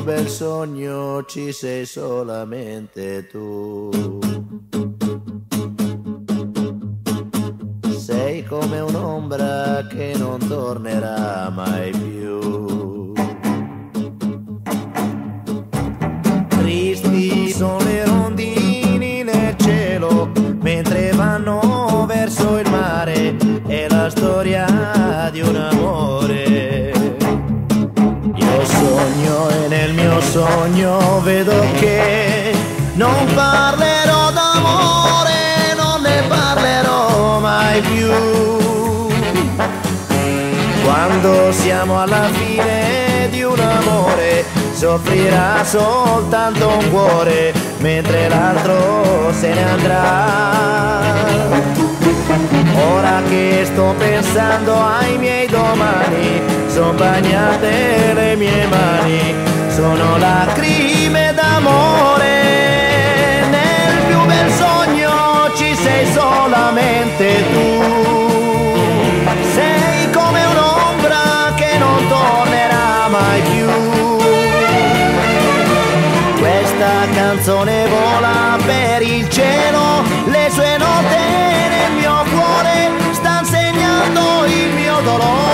bel sogno ci sei solamente tu. Sei come un'ombra che non tornerà mai più. Tristi sono le rondini nel cielo mentre vanno verso il mare, è la storia di un amore. Io sogno e nel mio sogno vedo che non parlerò d'amore, non ne parlerò mai più. Quando siamo alla fine di un amore soffrirà soltanto un cuore mentre l'altro se ne andrà. Ora che sto pensando ai miei domani, son bagnate le mie mani, sono lacrime d'amore. Nel più bel sogno ci sei solamente tu. Sei come un'ombra che non tornerà mai più. Questa canzone vola per il cielo, le sue note nel mio cuore stanno segnando il mio dolore.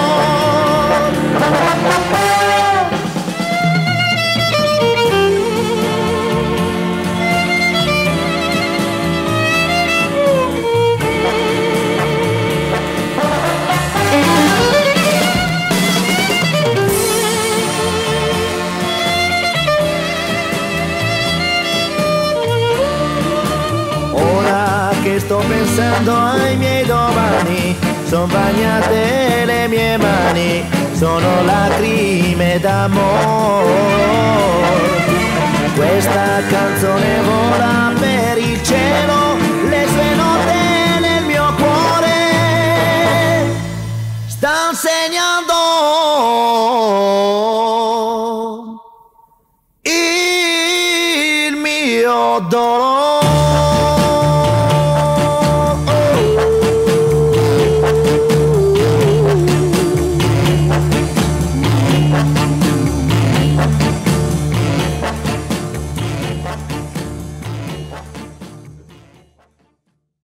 Sto pensando ai miei domani, son bagnate le mie mani, sono lacrime d'amore. Questa canzone vola per il cielo, le sue note nel mio cuore stan segnando